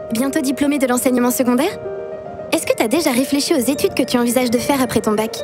Bientôt diplômé de l'enseignement secondaire? Est-ce que tu as déjà réfléchi aux études que tu envisages de faire après ton bac?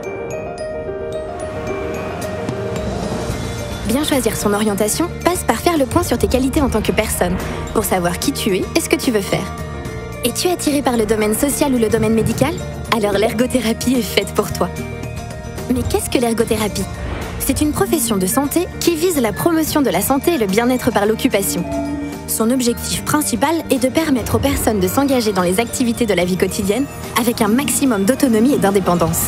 Bien choisir son orientation passe par faire le point sur tes qualités en tant que personne, pour savoir qui tu es et ce que tu veux faire. Es-tu attiré par le domaine social ou le domaine médical? Alors l'ergothérapie est faite pour toi. Mais qu'est-ce que l'ergothérapie? C'est une profession de santé qui vise la promotion de la santé et le bien-être par l'occupation. Son objectif principal est de permettre aux personnes de s'engager dans les activités de la vie quotidienne avec un maximum d'autonomie et d'indépendance.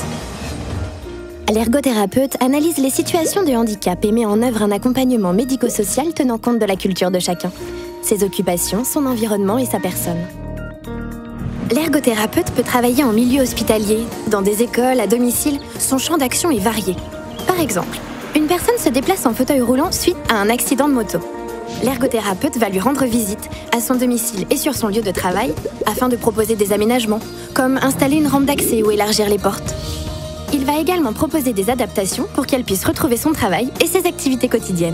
L'ergothérapeute analyse les situations de handicap et met en œuvre un accompagnement médico-social tenant compte de la culture de chacun, ses occupations, son environnement et sa personne. L'ergothérapeute peut travailler en milieu hospitalier, dans des écoles, à domicile, son champ d'action est varié. Par exemple, une personne se déplace en fauteuil roulant suite à un accident de moto. L'ergothérapeute va lui rendre visite à son domicile et sur son lieu de travail afin de proposer des aménagements, comme installer une rampe d'accès ou élargir les portes. Il va également proposer des adaptations pour qu'elle puisse retrouver son travail et ses activités quotidiennes.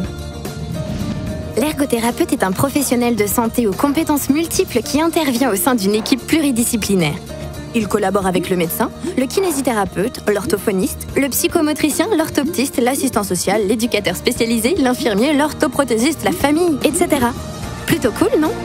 L'ergothérapeute est un professionnel de santé aux compétences multiples qui intervient au sein d'une équipe pluridisciplinaire. Il collabore avec le médecin, le kinésithérapeute, l'orthophoniste, le psychomotricien, l'orthoptiste, l'assistant social, l'éducateur spécialisé, l'infirmier, l'orthoprothésiste, la famille, etc. Plutôt cool, non?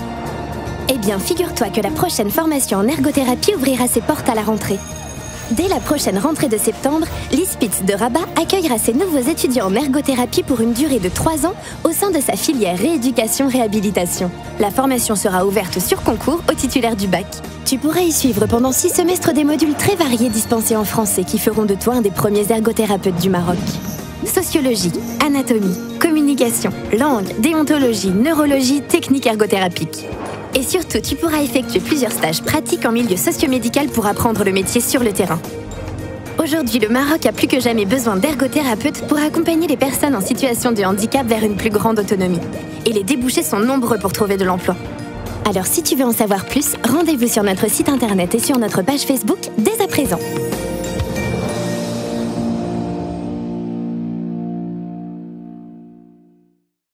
Eh bien, figure-toi que la prochaine formation en ergothérapie ouvrira ses portes à la rentrée. Dès la prochaine rentrée de septembre, l'ISPITS de Rabat accueillera ses nouveaux étudiants en ergothérapie pour une durée de 3 ans au sein de sa filière rééducation-réhabilitation. La formation sera ouverte sur concours aux titulaires du bac. Tu pourras y suivre pendant 6 semestres des modules très variés dispensés en français qui feront de toi un des premiers ergothérapeutes du Maroc. Sociologie, anatomie, communication, langue, déontologie, neurologie, technique ergothérapique. Et surtout, tu pourras effectuer plusieurs stages pratiques en milieu socio-médical pour apprendre le métier sur le terrain. Aujourd'hui, le Maroc a plus que jamais besoin d'ergothérapeutes pour accompagner les personnes en situation de handicap vers une plus grande autonomie. Et les débouchés sont nombreux pour trouver de l'emploi. Alors si tu veux en savoir plus, rendez-vous sur notre site internet et sur notre page Facebook dès à présent.